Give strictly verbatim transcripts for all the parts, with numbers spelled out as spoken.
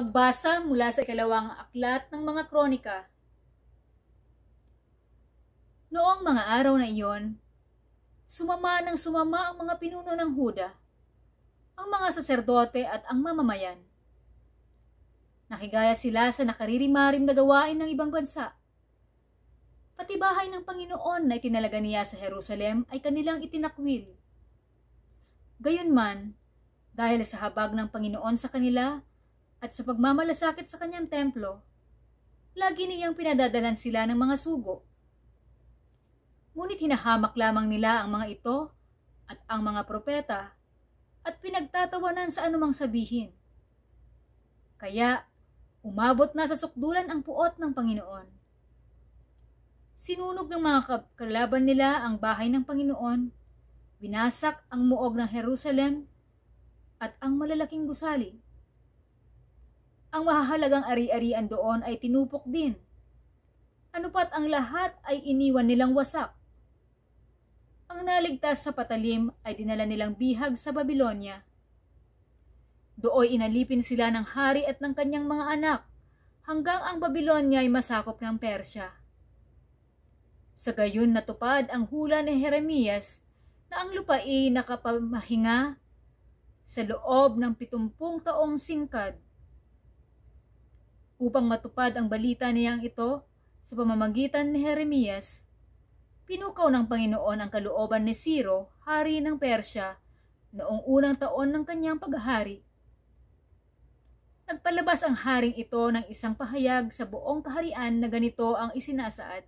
Pagbasa mula sa ikalawang aklat ng mga kronika. Noong mga araw na iyon, sumama ng sumama ang mga pinuno ng Huda, ang mga saserdote at ang mamamayan. Nakigaya sila sa nakaririmarim na gawain ng ibang bansa. Pati bahay ng Panginoon na itinalaga niya sa Jerusalem ay kanilang itinakwil. Gayunman, dahil sa habag ng Panginoon sa kanila, at sa pagmamalasakit sa kanyang templo, lagi niyang pinadadalan sila ng mga sugo. Ngunit hinahamak lamang nila ang mga ito at ang mga propeta at pinagtatawanan sa anumang sabihin. Kaya umabot na sa sukdulan ang puot ng Panginoon. Sinunog ng mga kalaban nila ang bahay ng Panginoon, binasak ang muog ng Jerusalem at ang malalaking gusali. Ang mahahalagang ari-arian doon ay tinupok din. Ano pat ang lahat ay iniwan nilang wasak. Ang naligtas sa patalim ay dinala nilang bihag sa Babylonia. Dooy inalipin sila ng hari at ng kanyang mga anak hanggang ang Babylonia ay masakop ng Persya. Sa gayon natupad ang hula ni Jeremias na ang lupain nakapamahinga sa loob ng pitumpung taong singkad. Upang matupad ang balita niyang ito sa pamamagitan ni Jeremias, pinukaw ng Panginoon ang kalooban ni Ciro, hari ng Persya, noong unang taon ng kanyang paghahari. Nagpalabas ang haring ito ng isang pahayag sa buong kaharian na ganito ang isinasaad.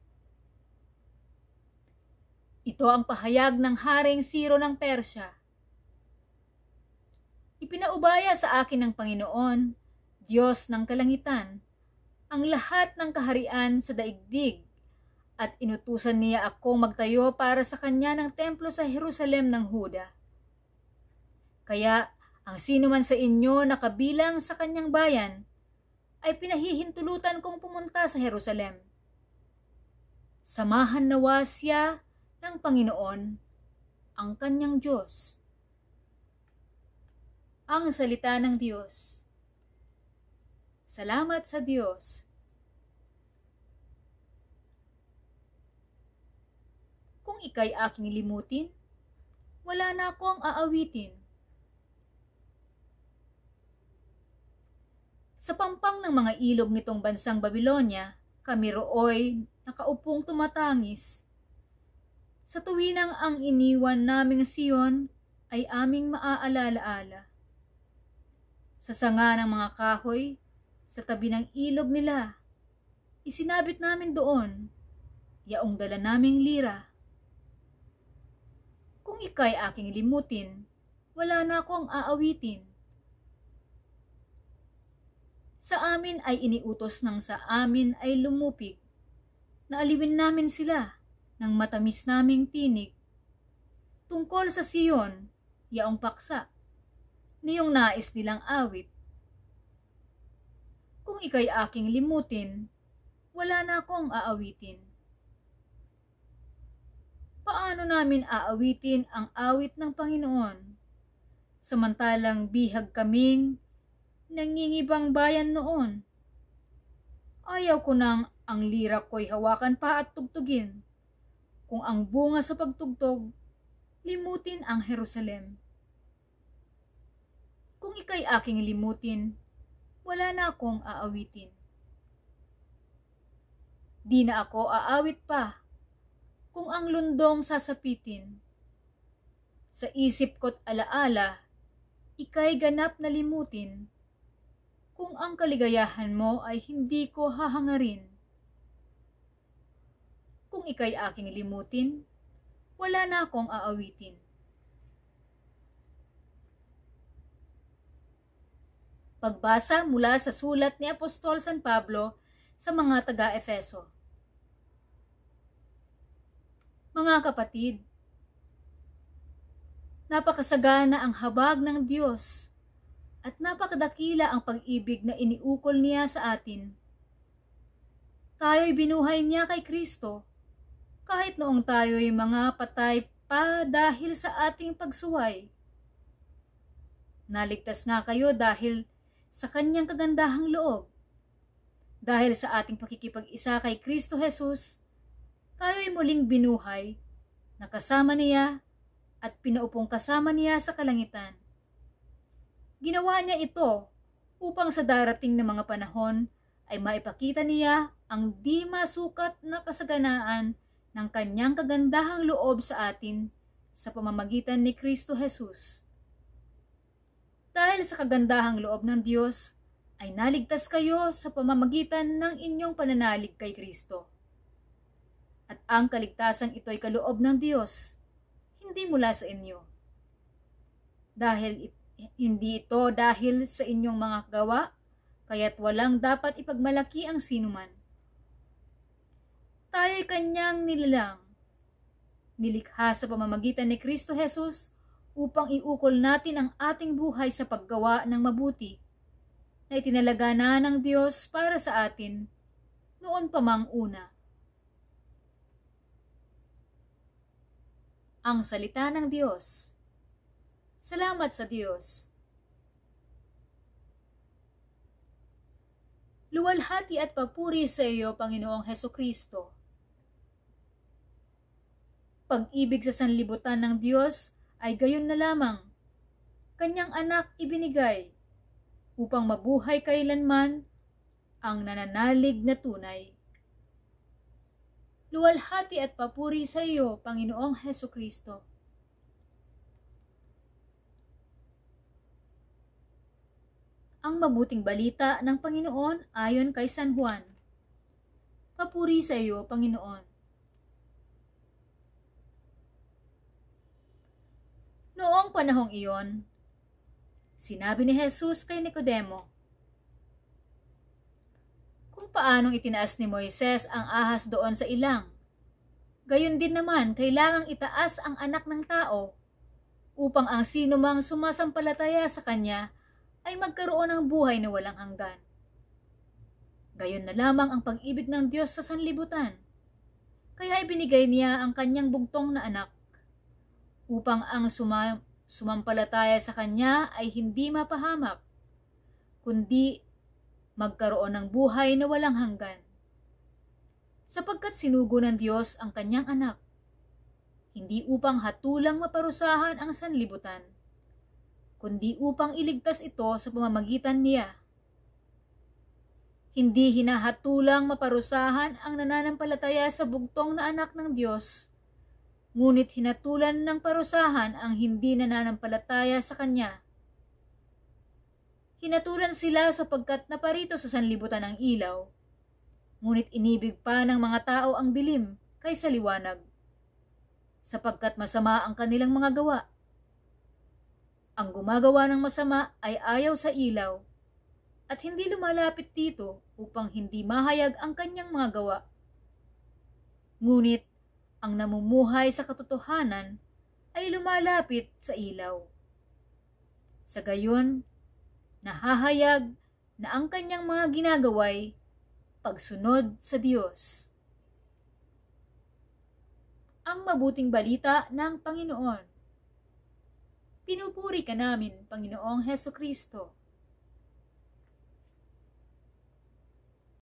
Ito ang pahayag ng haring Ciro ng Persya. Ipinaubaya sa akin ng Panginoon, Diyos ng kalangitan, ang lahat ng kaharian sa daigdig, at inutusan niya akong magtayo para sa kanya ng templo sa Jerusalem ng Huda. Kaya ang sino man sa inyo na kabilang sa kanyang bayan ay pinahihintulutan kong pumunta sa Jerusalem. Samahan nawa siya ng Panginoon, ang kanyang Diyos. Ang salita ng Diyos. Salamat sa Diyos. Kung ika'y aking limutin, wala na akong aawitin. Sa pampang ng mga ilog nitong bansang Babylonia, kami rooy nakaupong tumatangis. Sa tuwinang ang iniwan naming Siyon ay aming maaalaala. Sa sanga ng mga kahoy, sa tabi ng ilog nila, isinabit namin doon, yaong dala naming lira. Kung ika'y aking limutin, wala na akong aawitin. Sa amin ay iniutos ng sa amin ay lumupig, na aliwin namin sila ng matamis naming tinig. Tungkol sa Siyon, yaong paksa, niyong nais nilang awit. Kung ika'y aking limutin, wala na akong aawitin. Paano namin aawitin ang awit ng Panginoon, samantalang bihag kaming nangingibang bayan noon? Ayaw ko nang ang lira ko'y hawakan pa at tugtugin, kung ang bunga sa pagtugtog, limutin ang Jerusalem. Kung ika'y aking limutin, wala na akong aawitin. Di na ako aawit pa kung ang lundong sasapitin. Sa isip ko't alaala, ika'y ganap na limutin, kung ang kaligayahan mo ay hindi ko hahangarin. Kung ika'y aking limutin, wala na akong aawitin. Pagbasa mula sa sulat ni Apostol San Pablo sa mga taga-Efeso. Mga kapatid, napakasagana ang habag ng Diyos at napakadakila ang pag-ibig na iniukol niya sa atin. Tayo'y binuhay niya kay Kristo, kahit noong tayo'y mga patay pa dahil sa ating pagsuway. Naligtas nga kayo dahil sa kanyang kagandahang loob. Dahil sa ating pakikipag-isa kay Kristo Jesus, tayo'y muling binuhay, nakasama niya at pinaupong kasama niya sa kalangitan. Ginawa niya ito upang sa darating na mga panahon ay maipakita niya ang di masukat na kasaganaan ng kanyang kagandahang loob sa atin sa pamamagitan ni Kristo Jesus. Dahil sa kagandahang loob ng Diyos, ay naligtas kayo sa pamamagitan ng inyong pananalig kay Kristo. At ang kaligtasan ito'y kaloob ng Diyos, hindi mula sa inyo. Dahil it, hindi ito dahil sa inyong mga gawa, kaya't walang dapat ipagmalaki ang sinuman. Tayo'y kanyang nilalang, nilikha sa pamamagitan ni Kristo Jesus upang iukol natin ang ating buhay sa paggawa ng mabuti na itinalaga na ng Diyos para sa atin noon pa mang una. Ang salita ng Diyos. Salamat sa Diyos. Luwalhati at papuri sa iyo, Panginoong Hesukristo. Pag-ibig sa sanlibutan ng Diyos ay gayon na lamang. Kanyang anak ibinigay upang mabuhay kailanman ang nananalig na tunay. Luwalhati at papuri sa iyo, Panginoong Hesukristo. Ang mabuting balita ng Panginoon ayon kay San Juan. Papuri sa iyo, Panginoon. Noong panahong iyon, sinabi ni Jesus kay Nicodemo, kung paanong itinaas ni Moises ang ahas doon sa ilang, gayon din naman kailangang itaas ang anak ng tao, upang ang sino mang sumasampalataya sa kanya ay magkaroon ng buhay na walang hanggan. Gayon na lamang ang pag-ibig ng Diyos sa sanlibutan, kaya ibinigay niya ang kanyang bugtong na anak, upang ang suma, sumampalataya sa kanya ay hindi mapahamak, kundi magkaroon ng buhay na walang hanggan. Sapagkat sinugo ng Diyos ang kanyang anak, hindi upang hatulang maparusahan ang sanlibutan, kundi upang iligtas ito sa pamamagitan niya. Hindi hinahatulang maparusahan ang nananampalataya sa bugtong na anak ng Diyos, ngunit hinatulan ng parusahan ang hindi nananampalataya sa Kanya. Hinatulan sila sapagkat naparito sa sanlibutan ng ilaw, ngunit inibig pa ng mga tao ang dilim kaysa liwanag, sapagkat masama ang kanilang mga gawa. Ang gumagawa ng masama ay ayaw sa ilaw, at hindi lumalapit dito upang hindi mahayag ang kanyang mga gawa. Ngunit ang namumuhay sa katotohanan ay lumalapit sa ilaw. Sa gayon, nahahayag na ang kanyang mga ginagaway pagsunod sa Diyos. Ang mabuting balita ng Panginoon. Pinupuri ka namin, Panginoong Hesukristo.